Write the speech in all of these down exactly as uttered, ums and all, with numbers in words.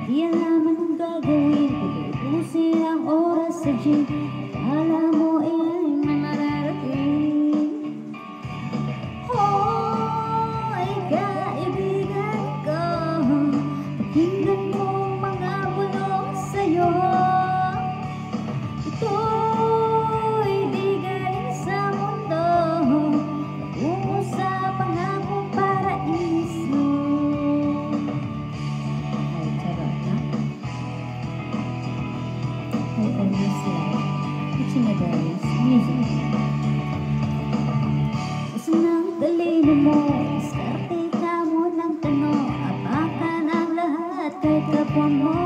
Di alam anong gagawin, pupusin ang oras sa gym. Akala mo ay manararating. Hoy, kaibigan ko, pakinggan mo mga bulong sa'yo. Ito'y di galing sa mundo, tungo sa pangakong paraiso. Ay, charot na. Ay, almost like Dictionaries Music. Gusto nang talino mo, diskarte ka mo ng tanong, apakan ang lahat kahit kapwa mo.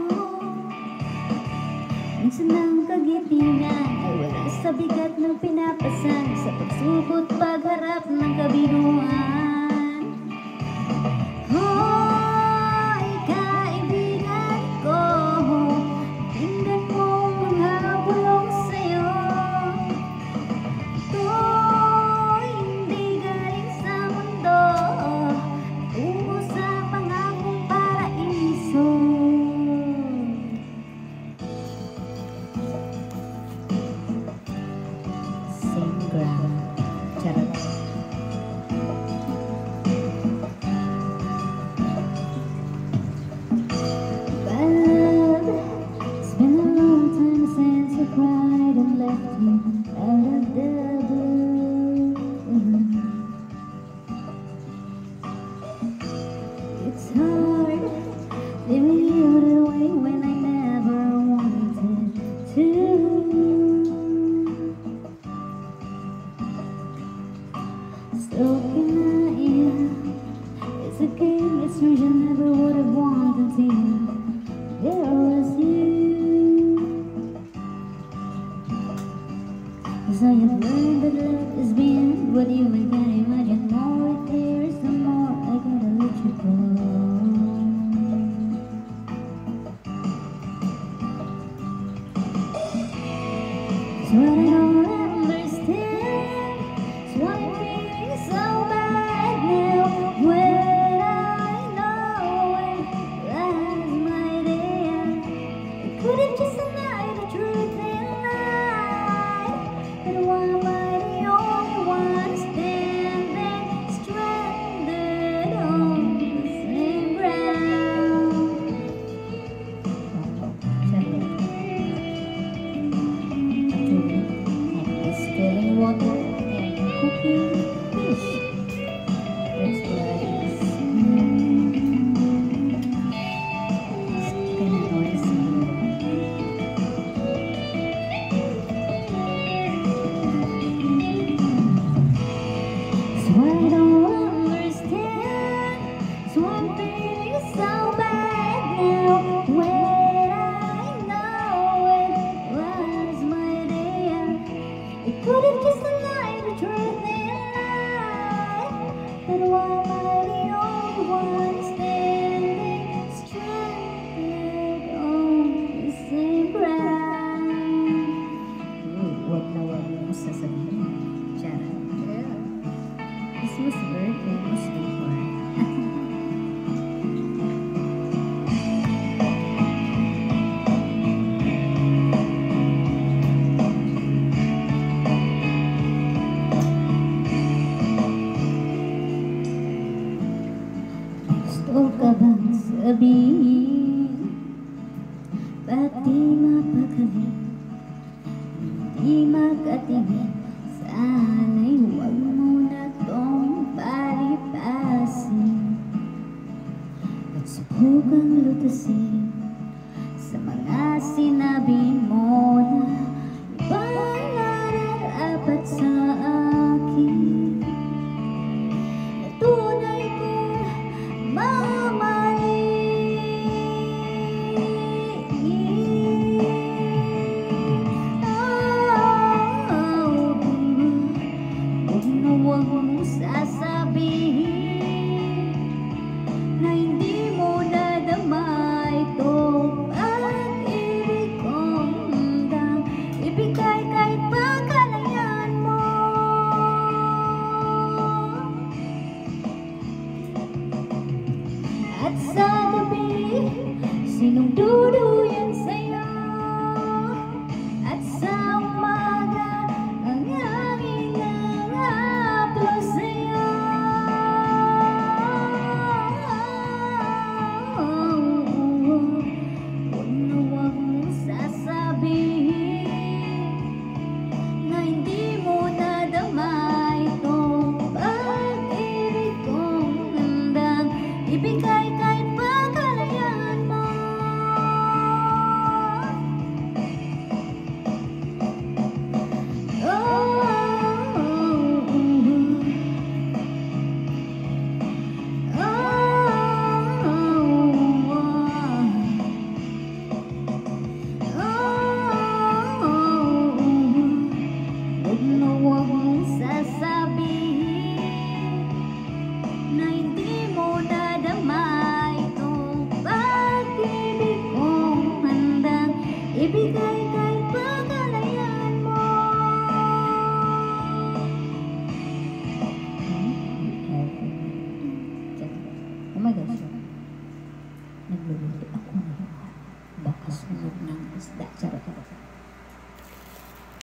Minsan ang kagitingan ay wala sa bigat ng pinapasan, sa pagsubot pagharap ng kabiguan. Hoy, kaibigan ko, tingnan mo mga bulong sa'yo. Ito'y hindi galing sa mundo, tungo sa pangakong paraiso. Same ground. Charot. But it's been a long time since you cried and left me out of the blue. It's hard leaving you that way when I never wanted to. So can I, it's a game, it's strange, I never would have wanted to. There was you. Cause I have learned that love is beyond what you can imagine. More it tears, the more I gotta let you go. So I don't understand, so I'm feeling so bad now. When I know it, that's my day. It could have just a night of truth and light. But why am I the only one standing stranded on the same ground? Distilling water and cooking fish. That's what it is. It's kind of noisy. So I don't understand, so I'm feeling so bad now. When I know it was my day, it could have just a night of truth and light. But why am I the only one standing stranded on the same ground? Uy, wag na wag mo sasabihin. Charot. This was birthday mo before. Gusto ka bang sabihin, ba't di mapakali, di makatingin? Sana'y huwag mo na tong palipasin at subukang lutasin sa mga sinabi mo na ibang nararapat sa akin. Tunay kong mamali. Oh, huwag na huwag mong sasabihin na hindi mo nadama ito. Pag-ibig kong handang ibigay kahit pagkalayan mo. At sa gabi, Sinong dududa